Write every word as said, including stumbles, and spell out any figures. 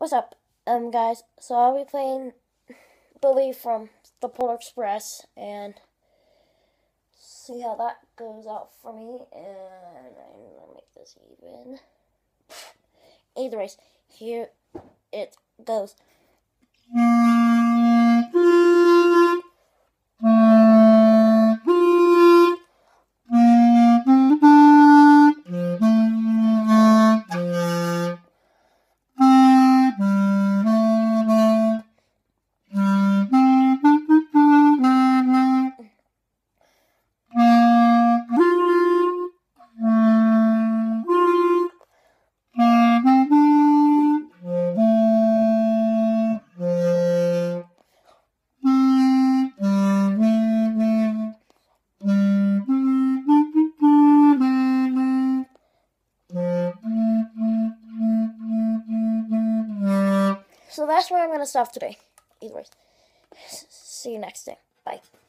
What's up, um, guys? So I'll be playing Billy from the Polar Express and see how that goes out for me. And I'm gonna make this even. Either way, here it goes. So that's where I'm going to stop today. Either way, see you next day. Bye.